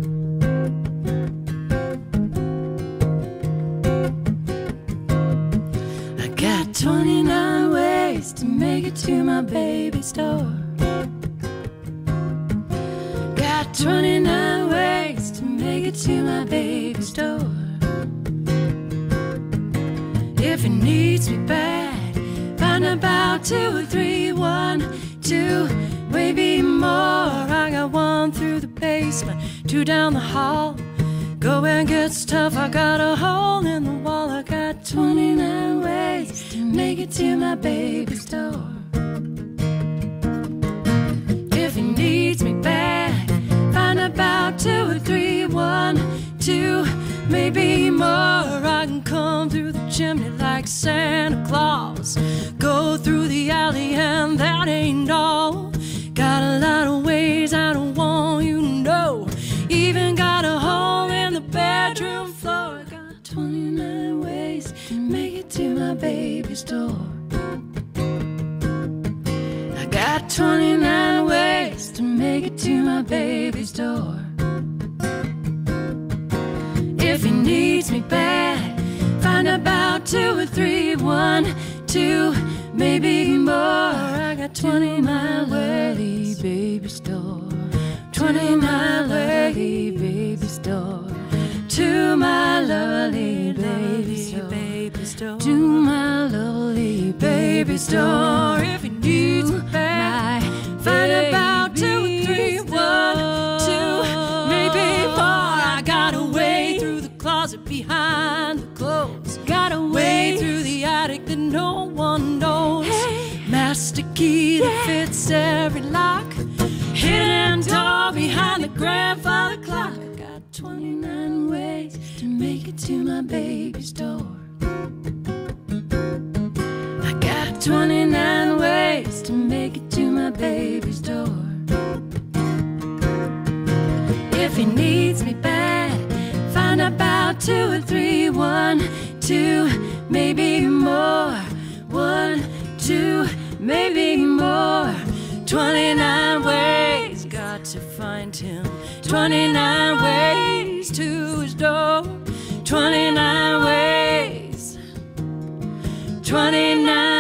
I got 29 ways to make it to my baby store. Got 29 ways to make it to my baby store. If he needs me bad, find about 2 or 3, 1, 2, maybe more. I got 1 through the basement, 2 down the hall. Go and get stuff, I got a hole in the wall. I got 29 ways to make it to my baby store. If he needs me bad, find about 2 or 3, 1, 2, maybe more. I can come through the chimney like Santa Claus, go through the alley and that ain't all. Got a lot of ways I don't want you to know. Even got a hole in the bedroom floor. I got 29 ways to make it to my baby store. I got 29 ways to make it to my baby's door. If he needs me bad, find about 2 or 3, 1, 2, maybe more. I got 29 ways, baby store. 29 ways, baby store. To my lovely baby store. To my lovely baby store. If he needs me bad, find about 2 or 3, 1, 2, maybe more. I got a way through the closet behind the clothes. Got a way through the attic that no one knows. Master key that fits every lock. Hidden door behind the grandfather clock. I got 29 ways to make it to my baby's door. I got 29 ways to make it to my baby's door. If he needs me bad, find about 2 or 3, 1, 2, maybe more. 1, 2, maybe more. 29 ways, got to find him. 29 ways to his door. 29 ways. 29